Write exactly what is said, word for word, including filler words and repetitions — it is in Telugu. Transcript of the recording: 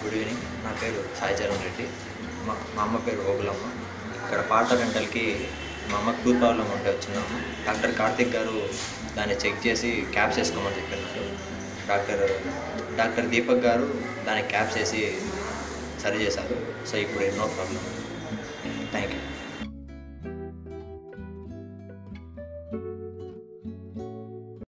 Good evening. నా పేరు సాయి చరణ్ రెడ్డి. మా మా అమ్మ పేరు ఓగులమ్మ. ఇక్కడ పార్థ డెంటల్‌కి మా అమ్మకి టూత్ ప్రాబ్లమ్ ఉంటే వచ్చినాము. డాక్టర్ కార్తిక్ గారు దాన్ని చెక్ చేసి క్యాప్స్ వేసుకోమని చెప్పినారు. డాక్టర్ డాక్టర్ దీపక్ గారు దానికి క్యాప్స్ వేసి సరి చేశారు. సో ఇప్పుడు నో ప్రాబ్లం.